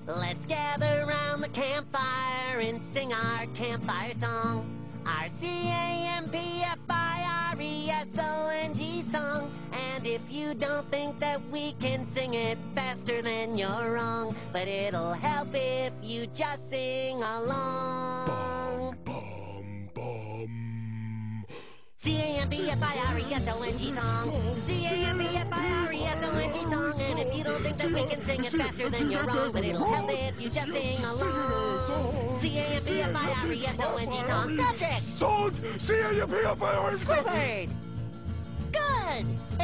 Let's gather around the campfire and sing our campfire song. Our campfiresong. And if you don't think that we can sing it faster, then you're wrong. But it'll help if you just sing along. Bum, bum. campfiresong song. campfiresong song. And if you don't think that we can sing it faster, then you're wrong. But it'll help if you just sing along. campfiresong song. Patrick! Song! Squidward! Good!